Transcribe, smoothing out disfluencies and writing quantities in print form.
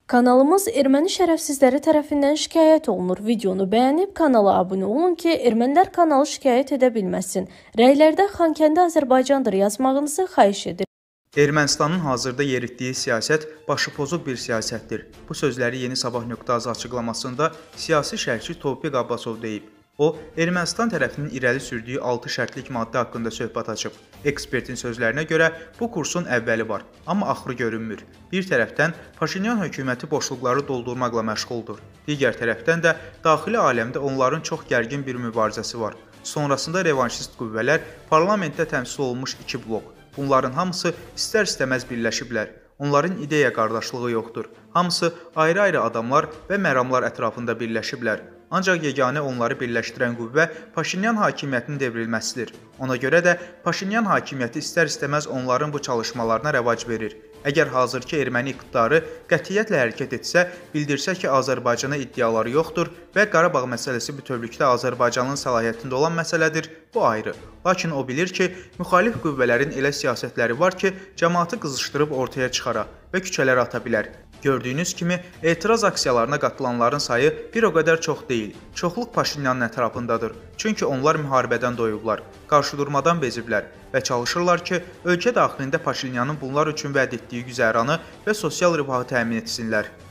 Kanalımız erməni şərəfsizləri tərəfindən şikayət olunur. Videonu bəyənib kanala abunə olun ki, ermənilər kanalı şikayət edə bilməsin. Rəylərdə Xankəndi Azərbaycandır yazmağınızı xahiş edir. Ermənistanın hazırda yeritdiyi siyasət başıpozuk bir siyasətdir. Bu sözləri Yeni Sabah.az açıqlamasında siyasi şərhçi Tofiq Abbasov deyib. O, Ermənistan tərəfinin irəli sürdüyü 6 şərtlik maddə haqqında söhbət açıb. Ekspertin sözlərinə görə bu kursun əvvəli var, amma axırı görünmür. Bir tərəfdən Paşinyan hökuməti boşluqları doldurmaqla məşğuldur. Digər tərəfdən də daxili aləmdə onların çox gərgin bir mübarizəsi var. Sonrasında revanşist qüvvələr parlamentdə təmsil olunmuş 2 blok. Bunların hamısı istər-istəməz birləşiblər. Onların ideya qardaşlığı yoxdur. Hamısı ayrı-ayrı adamlar və məramlar ətrafında birləşiblər. Ancaq yeganə onları birləşdirən qüvvə Paşinyan hakimiyyətinin devrilməsidir. Ona görə də Paşinyan hakimiyyəti istər-istəməz onların bu çalışmalarına rəvac verir. Əgər hazırki erməni iqtidarı qətiyyətlə hərəkət etsə, bildirsə ki, Azərbaycana iddiaları yoxdur və Qarabağ məsələsi bütövlükdə Azərbaycanın səlahiyyətində olan məsələdir, bu ayrı. Lakin o bilir ki, müxalif qüvvələrin elə siyasətləri var ki, cəmaatı qızışdırıb ortaya çıxara və küçələrə ata bilər. Gördüyünüz kimi, etiraz aksiyalarına qatılanların sayı bir o qədər çox deyil. Çoxluq Paşinyanın ətrafındadır. Çünki onlar müharibədən doyublar, qarşıdurmadan beziblər və çalışırlar ki, ölkə daxilində Paşinyanın bunlar üçün vəd etdiyi güzəranı və sosial rifahı təmin etsinlər.